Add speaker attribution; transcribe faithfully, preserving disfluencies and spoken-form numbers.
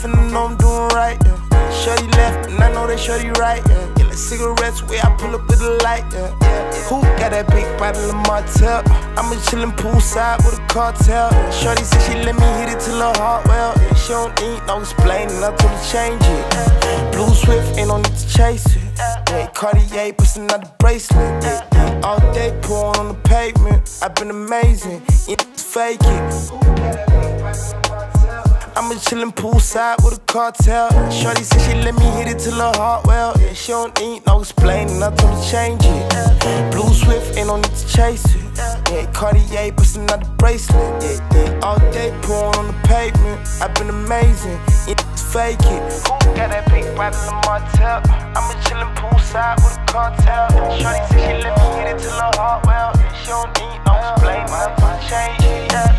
Speaker 1: finna know I'm doing right, yeah. Shorty left, and I know they shorty right, yeah. Yeah, like cigarettes, where I pull up with a light, yeah. Who got that big bottle of Martell? I'm a chillin' poolside with a cartel. Shorty said she let me hit it till her heart well. Yeah, she don't need no explaining, I told her change it. Blue Swift, ain't no need to chase it. Yeah, Cartier, bustin' out the bracelet. Yeah, yeah. All day pouring on the pavement. I've been amazing, you fake it. I'm a chillin' poolside with a cartel. Shorty said she let me hit it till her heart well. Yeah, she don't need no explaining, I told her change it. Blue Swift, ain't no need to chase it. Yeah, Cartier, bustin' out the bracelet. Yeah, yeah. All day pouring on the pavement. I've been amazing, you fake it. Who got that big bottle of Martell? I'm a chillin' poolside with a cartel. Shorty said she let me hit it till her heart well. Yeah, she don't need no explaining, I told her change it.